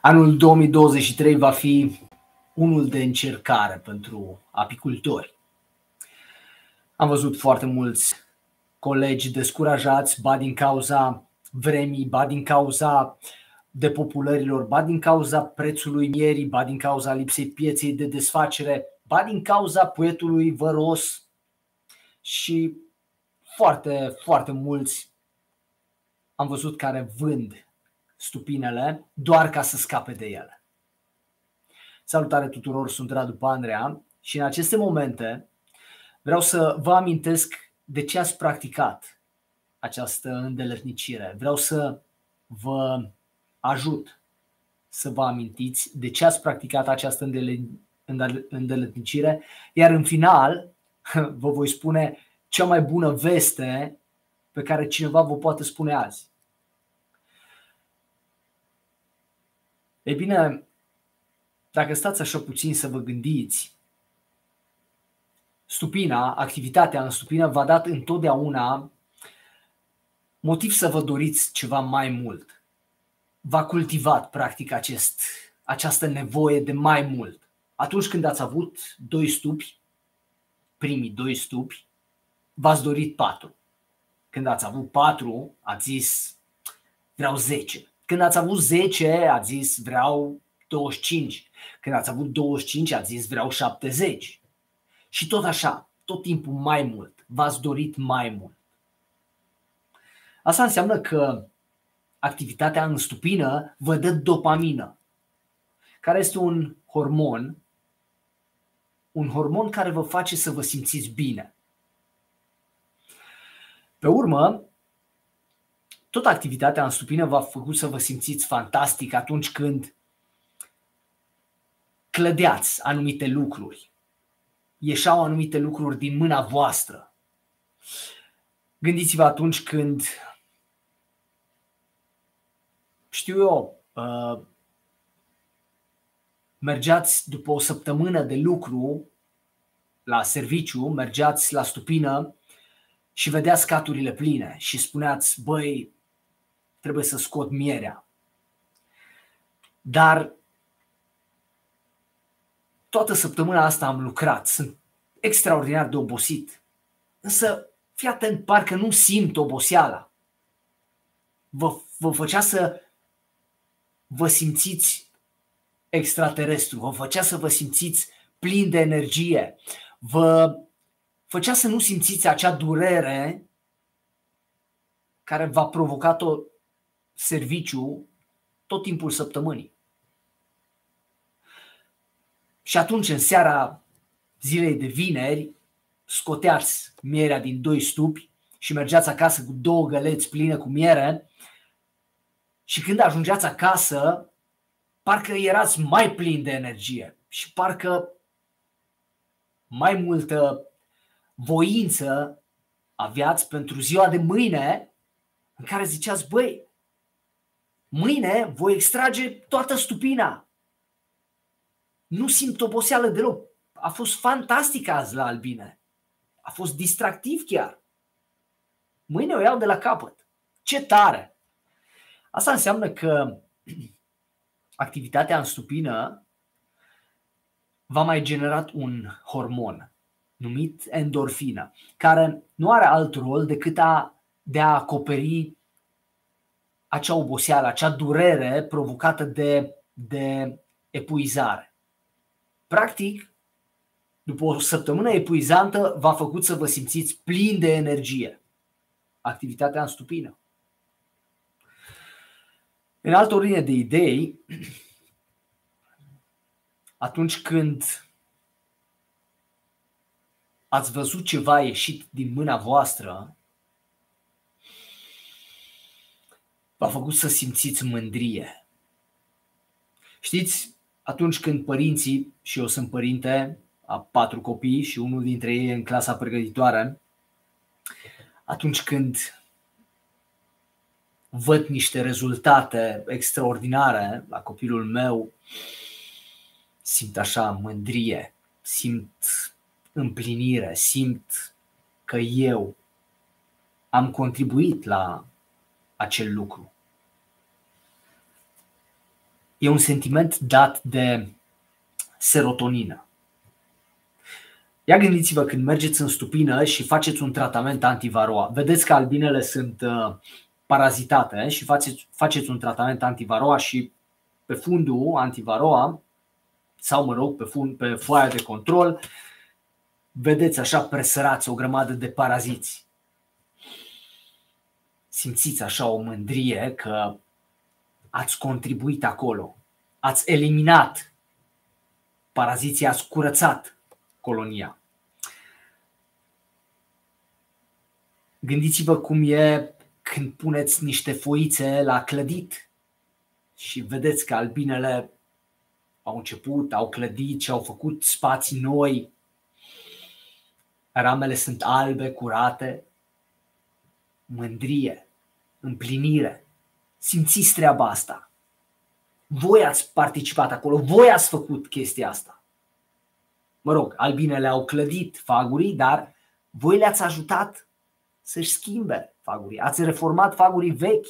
Anul 2023 va fi unul de încercare pentru apicultori. Am văzut foarte mulți colegi descurajați, ba din cauza vremii, ba din cauza depopulărilor, ba din cauza prețului mierii, ba din cauza lipsei pieței de desfacere, ba din cauza puietului văros și foarte, foarte mulți am văzut care vând stupinele doar ca să scape de ele. Salutare tuturor, sunt Radu Pandrea și în aceste momente vreau să vă amintesc de ce ați practicat această îndeletnicire. Vreau să vă ajut să vă amintiți de ce ați practicat această îndeletnicire, iar în final vă voi spune cea mai bună veste pe care cineva vă poate spune azi. Ei bine, dacă stați așa puțin să vă gândiți, stupina, activitatea în stupină v-a dat întotdeauna motiv să vă doriți ceva mai mult. V-a cultivat practic această nevoie de mai mult. Atunci când ați avut 2 stupi, primii 2 stupi, v-ați dorit 4. Când ați avut 4, ați zis vreau 10. Când ați avut 10, ați zis vreau 25. Când ați avut 25, ați zis vreau 70. Și tot așa, tot timpul mai mult. V-ați dorit mai mult. Asta înseamnă că activitatea în stupină vă dă dopamină, care este un hormon care vă face să vă simțiți bine. Pe urmă, tot activitatea în stupină v-a făcut să vă simțiți fantastic atunci când clădeați anumite lucruri. Ieșeau anumite lucruri din mâna voastră. Gândiți-vă atunci când, știu eu, mergeați după o săptămână de lucru la serviciu, mergeați la stupină și vedeați caturile pline și spuneați, băi, trebuie să scot mierea. Dar toată săptămâna asta am lucrat, sunt extraordinar de obosit. Însă, fii atent, parcă nu simt oboseala. Vă făcea să vă simțiți extraterestru, vă făcea să vă simțiți plin de energie, vă făcea să nu simțiți acea durere care v-a provocat-o serviciu tot timpul săptămânii. Și atunci, în seara zilei de vineri, scoteați mierea din 2 stupi și mergeați acasă cu 2 găleți pline cu miere și când ajungeați acasă, parcă erați mai plini de energie și parcă mai multă voință aveați pentru ziua de mâine, în care ziceați, băi, mâine voi extrage toată stupina. Nu simt oboseală deloc. A fost fantastic azi la albine. A fost distractiv chiar. Mâine o iau de la capăt. Ce tare! Asta înseamnă că activitatea în stupină v-a mai generat un hormon numit endorfină, care nu are alt rol decât de a acoperi acea oboseală, acea durere provocată de epuizare. Practic, după o săptămână epuizantă, v-a făcut să vă simțiți plini de energie. Activitatea în stupină. În altă ordine de idei, atunci când ați văzut ceva ieșit din mâna voastră, v-a făcut să simțiți mândrie. Știți, atunci când părinții, și eu sunt părinte a 4 copii și unul dintre ei în clasa pregătitoare, atunci când văd niște rezultate extraordinare la copilul meu, simt așa mândrie, simt împlinire, simt că eu am contribuit la acel lucru. E un sentiment dat de serotonină. Ia gândiți-vă când mergeți în stupină și faceți un tratament antivaroa. Vedeți că albinele sunt parazitate și faceți un tratament antivaroa și pe fundul antivaroa sau, mă rog, pe foaia de control, vedeți așa presărați o grămadă de paraziți. Simțiți așa o mândrie că ați contribuit acolo, ați eliminat paraziții, ați curățat colonia. Gândiți-vă cum e când puneți niște foițe la clădit și vedeți că albinele au clădit și au făcut spații noi. Ramele sunt albe, curate. Mândrie, împlinire. Simțiți treaba asta. Voi ați participat acolo, voi ați făcut chestia asta. Mă rog, albinele au clădit fagurii, dar voi le-ați ajutat să-și schimbe fagurii. Ați reformat fagurii vechi.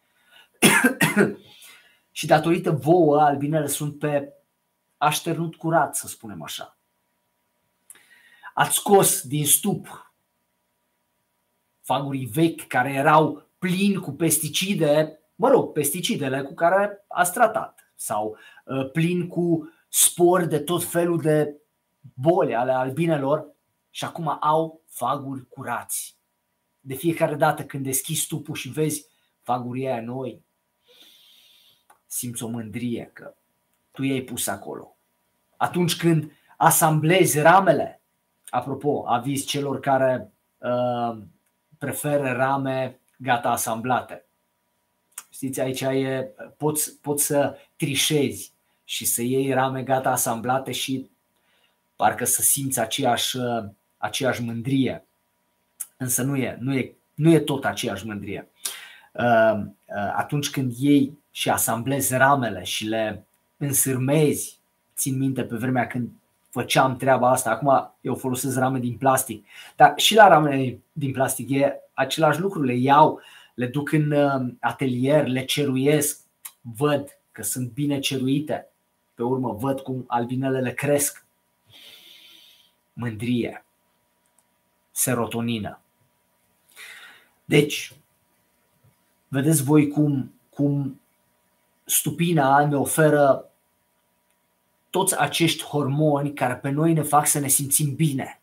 Și datorită vouă, albinele sunt pe așternut curat, să spunem așa. Ați scos din stup fagurii vechi care erau plini cu pesticide, mă rog, pesticidele cu care ați tratat, sau plini cu spori de tot felul de boli ale albinelor și acum au faguri curați. De fiecare dată când deschizi stupul și vezi fagurii aia noi, simți o mândrie că tu i-ai pus acolo. Atunci când asamblezi ramele, apropo, aviz celor care preferă rame gata asamblate. Știți, aici poți să trișezi și să iei rame gata asamblate și parcă să simți aceeași mândrie. Însă nu e tot aceeași mândrie. Atunci când iei și asamblezi ramele și le însârmezi, țin minte pe vremea când făceam treaba asta, acum eu folosesc rame din plastic, dar și la ramele din plastic e același lucru, le iau, le duc în atelier, le ceruiesc, văd că sunt bine ceruite, pe urmă văd cum albinelele cresc. Mândrie, serotonină. Deci, vedeți voi cum stupina ne oferă toți acești hormoni care pe noi ne fac să ne simțim bine.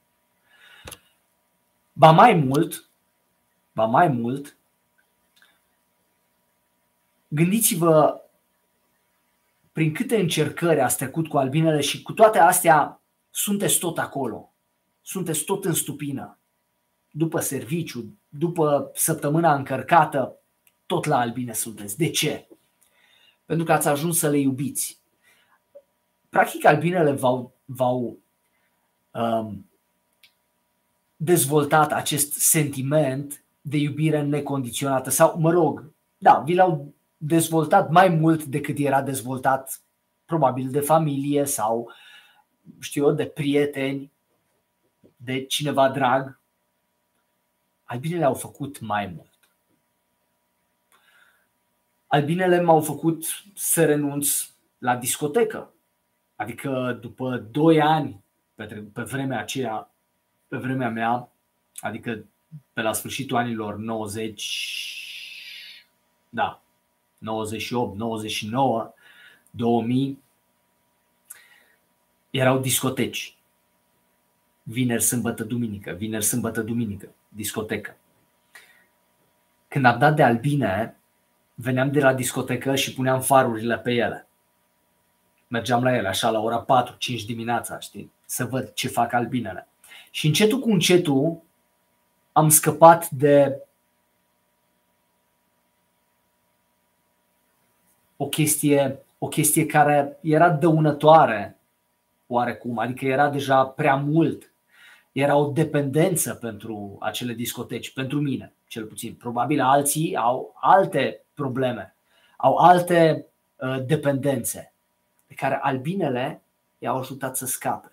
Ba mai mult, gândiți-vă prin câte încercări ați trecut cu albinele și cu toate astea sunteți tot acolo. Sunteți tot în stupină. După serviciu, după săptămâna încărcată, tot la albine sunteți. De ce? Pentru că ați ajuns să le iubiți. Practic, albinele v-au dezvoltat acest sentiment de iubire necondiționată. Sau, mă rog, da, vi l-au dezvoltat mai mult decât era dezvoltat probabil de familie sau, știu eu, de prieteni, de cineva drag. Albinele au făcut mai mult. Albinele m-au făcut să renunț la discotecă. Adică după 2 ani, pe vremea aceea, pe vremea mea, adică pe la sfârșitul anilor 90, da, 98, 99, 2000, erau discoteci. Vineri, sâmbătă, duminică, discotecă. Când am dat de albine, veneam de la discotecă și puneam farurile pe ele. Mergeam la ele așa la ora 4-5 dimineața, știi? Să văd ce fac albinele. Și încetul cu încetul am scăpat de o chestie care era dăunătoare oarecum, adică era deja prea mult. Era o dependență pentru acele discoteci, pentru mine, cel puțin. Probabil alții au alte probleme, au alte dependențe pe care albinele i-au ajutat să scape.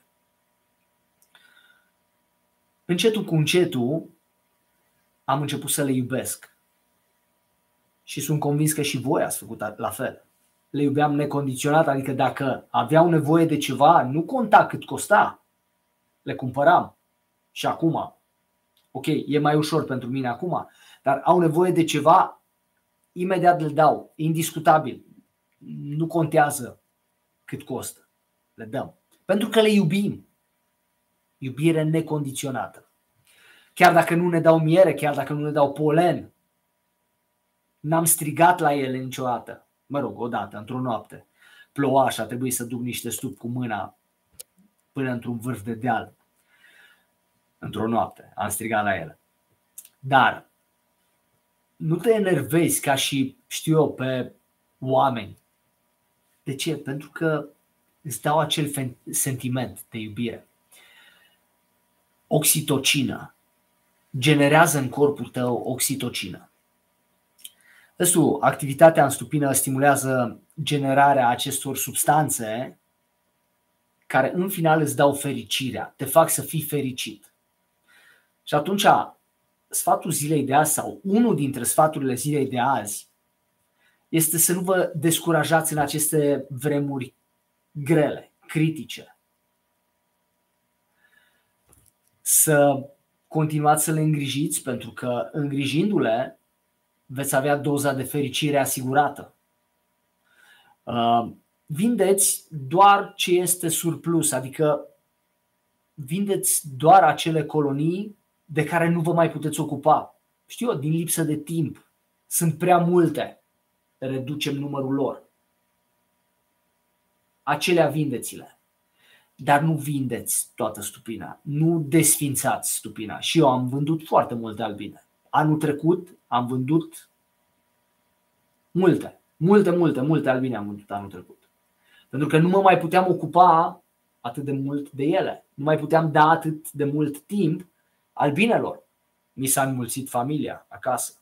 Încetul cu încetul am început să le iubesc. Și sunt convins că și voi ați făcut la fel. le iubeam necondiționat, adică dacă aveau nevoie de ceva, nu conta cât costa, le cumpăram. Și acum, ok, e mai ușor pentru mine acum, dar au nevoie de ceva, imediat le dau, indiscutabil. Nu contează cât costă, le dăm. Pentru că le iubim. Iubire necondiționată. Chiar dacă nu ne dau miere, chiar dacă nu ne dau polen, n-am strigat la ele niciodată. Mă rog, odată, într-o noapte. Ploua și a trebuit să duc niște stup cu mâna până într-un vârf de deal. Într-o noapte am strigat la ele. Dar nu te enervezi ca și, știu eu, pe oameni. De ce? Pentru că îți dau acel sentiment de iubire. Oxitocină. Generează în corpul tău oxitocină. Activitatea în stupină stimulează generarea acestor substanțe care în final îți dau fericirea, te fac să fii fericit. Și atunci sfatul zilei de azi sau unul dintre sfaturile zilei de azi este să nu vă descurajați în aceste vremuri grele, critice. Să continuați să le îngrijiți, pentru că îngrijindu-le veți avea doza de fericire asigurată. Vindeți doar ce este surplus, adică vindeți doar acele colonii de care nu vă mai puteți ocupa. Știu eu, din lipsă de timp. Sunt prea multe. Reducem numărul lor. Acelea vindeți-le. Dar nu vindeți toată stupina. Nu desfințați stupina. Și eu am vândut foarte multe albine. Anul trecut am vândut multe albine am vândut anul trecut. Pentru că nu mă mai puteam ocupa atât de mult de ele. Nu mai puteam da atât de mult timp albinelor. Mi s-a înmulțit familia acasă.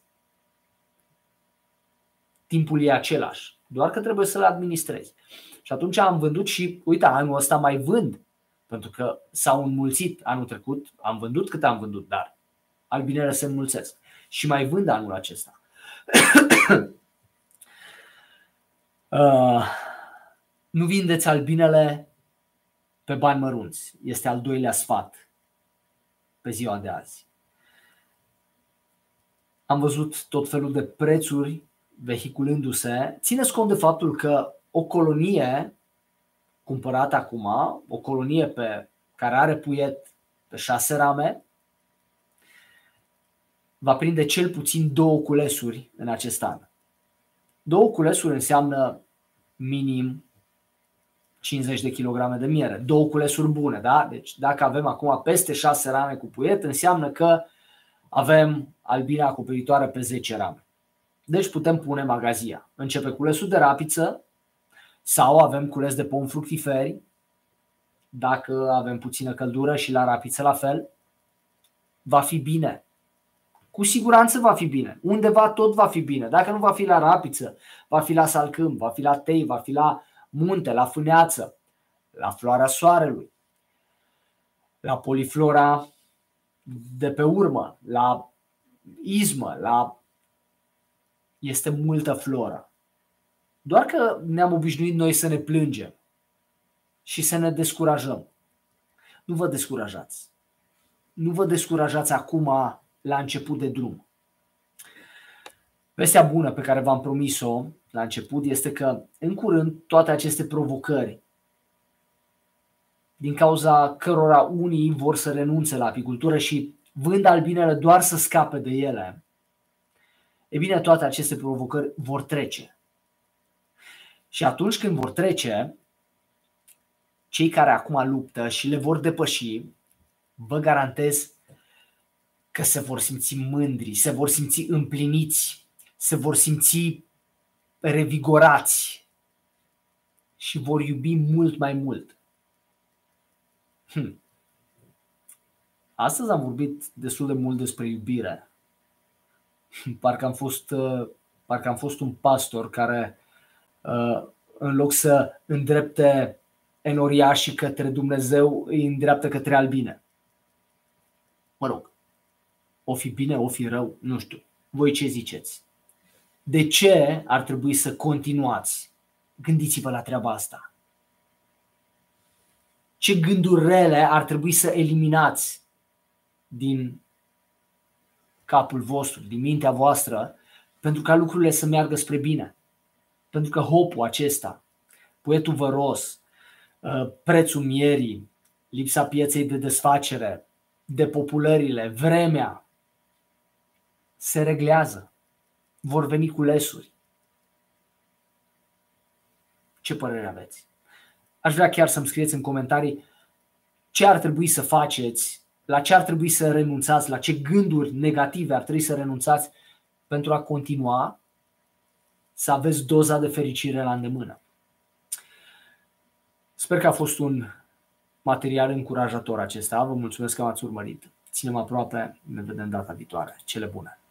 Timpul e același. Doar că trebuie să-l administrezi. Și atunci am vândut și, uite, anul ăsta mai vând. Pentru că s-au înmulțit anul trecut. Am vândut cât am vândut, dar albinele se înmulțesc. Și mai vând anul acesta. Nu vindeți albinele pe bani mărunți. Este al doilea sfat pe ziua de azi. Am văzut tot felul de prețuri vehiculându-se. Țineți cont de faptul că o colonie cumpărată acum, o colonie care are puiet pe 6 rame, va prinde cel puțin 2 culesuri în acest an. 2 culesuri înseamnă minim 50 de kilograme de miere. 2 culesuri bune, da? Deci dacă avem acum peste 6 rame cu puiet, înseamnă că avem albine acoperitoare pe 10 rame. Deci putem pune magazia. Începe culesul de rapiță sau avem cules de pom fructiferi, dacă avem puțină căldură și la rapiță la fel. Va fi bine. Cu siguranță va fi bine. Undeva tot va fi bine. Dacă nu va fi la rapiță, va fi la salcâm, va fi la tei, va fi la munte, la fâneață, la floarea soarelui, la poliflora de pe urmă, la izmă, este multă floră. Doar că ne-am obișnuit noi să ne plângem și să ne descurajăm. Nu vă descurajați. Nu vă descurajați acum la început de drum. Vestea bună pe care v-am promis-o la început este că în curând toate aceste provocări, din cauza cărora unii vor să renunțe la apicultură și vând albinele doar să scape de ele, e bine, toate aceste provocări vor trece. Și atunci când vor trece, cei care acum luptă și le vor depăși, vă garantez că se vor simți mândri, se vor simți împliniți, se vor simți revigorați și vor iubi mult mai mult. Astăzi am vorbit destul de mult despre iubire. Parcă am fost un pastor care, în loc să îndrepte enoriașii către Dumnezeu, îi îndreaptă către albine. Mă rog, o fi bine, o fi rău, nu știu. Voi ce ziceți? De ce ar trebui să continuați Gândiți-vă la treaba asta. Ce gânduri rele ar trebui să eliminați din capul vostru, din mintea voastră, pentru ca lucrurile să meargă spre bine. Pentru că hopul acesta, puetul văros, prețul mierii, lipsa pieței de desfacere, depopulările, vremea, se reglează. Vor veni culesuri. Ce părere aveți? Aș vrea chiar să-mi scrieți în comentarii ce ar trebui să faceți, la ce ar trebui să renunțați, la ce gânduri negative ar trebui să renunțați pentru a continua să aveți doza de fericire la îndemână. Sper că a fost un material încurajator acesta. Vă mulțumesc că m-ați urmărit. Ținem aproape, ne vedem data viitoare. Cele bune!